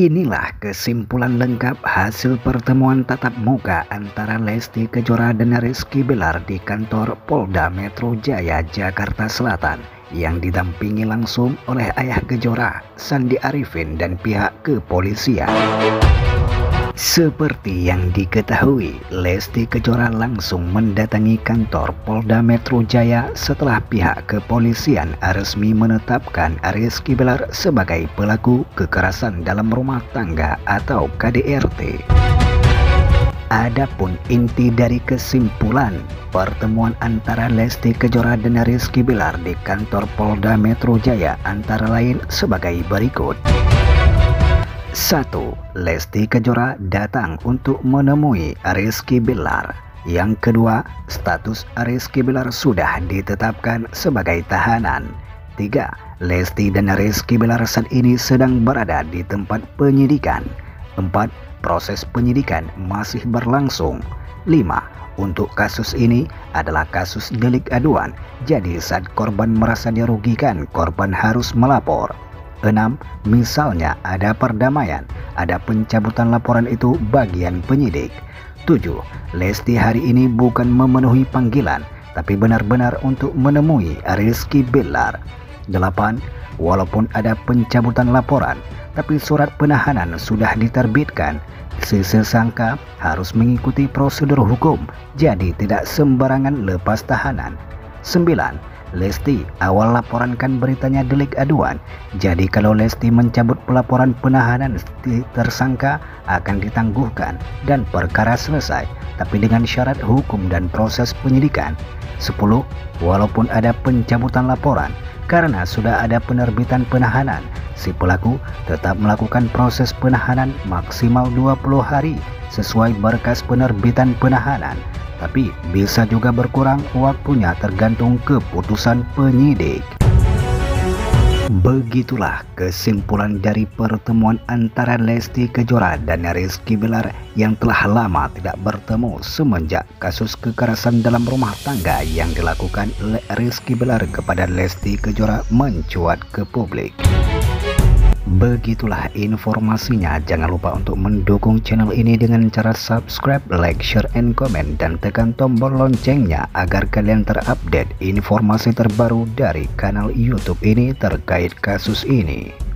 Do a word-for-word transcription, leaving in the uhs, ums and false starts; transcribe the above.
Inilah kesimpulan lengkap hasil pertemuan tatap muka antara Lesti Kejora dan Rizky Bilar di kantor Polda Metro Jaya, Jakarta Selatan yang didampingi langsung oleh ayah Kejora, Sandi Arifin, dan pihak kepolisian. Seperti yang diketahui, Lesti Kejora langsung mendatangi kantor Polda Metro Jaya setelah pihak kepolisian resmi menetapkan Rizky Bilar sebagai pelaku kekerasan dalam rumah tangga atau K D R T. Adapun inti dari kesimpulan pertemuan antara Lesti Kejora dan Rizky Bilar di kantor Polda Metro Jaya antara lain sebagai berikut. satu. Lesti Kejora datang untuk menemui Rizky Bilar. Yang kedua, status Rizky Bilar sudah ditetapkan sebagai tahanan. Tiga. Lesti dan Rizky Bilar saat ini sedang berada di tempat penyidikan. Empat. Proses penyidikan masih berlangsung. Lima. Untuk kasus ini adalah kasus delik aduan, jadi saat korban merasa dirugikan, korban harus melapor. Enam. Misalnya ada perdamaian, ada pencabutan laporan, itu bagian penyidik. Tujuh. Lesti hari ini bukan memenuhi panggilan, tapi benar-benar untuk menemui Rizky Bilar. Delapan. Walaupun ada pencabutan laporan, tapi surat penahanan sudah diterbitkan. Si tersangka harus mengikuti prosedur hukum, jadi tidak sembarangan lepas tahanan. Sembilan. Lesti awal laporan kan beritanya delik aduan, jadi kalau Lesti mencabut pelaporan penahanan tersangka akan ditangguhkan dan perkara selesai, tapi dengan syarat hukum dan proses penyidikan. Sepuluh. Walaupun ada pencabutan laporan, karena sudah ada penerbitan penahanan, si pelaku tetap melakukan proses penahanan maksimal dua puluh hari sesuai berkas penerbitan penahanan. Tapi bisa juga berkurang waktunya tergantung keputusan penyidik. Begitulah kesimpulan dari pertemuan antara Lesti Kejora dan Rizky Bilar yang telah lama tidak bertemu semenjak kasus kekerasan dalam rumah tangga yang dilakukan oleh Rizky Bilar kepada Lesti Kejora mencuat ke publik. Begitulah informasinya. Jangan lupa untuk mendukung channel ini dengan cara subscribe, like, share, and comment, dan tekan tombol loncengnya agar kalian terupdate informasi terbaru dari kanal YouTube ini terkait kasus ini.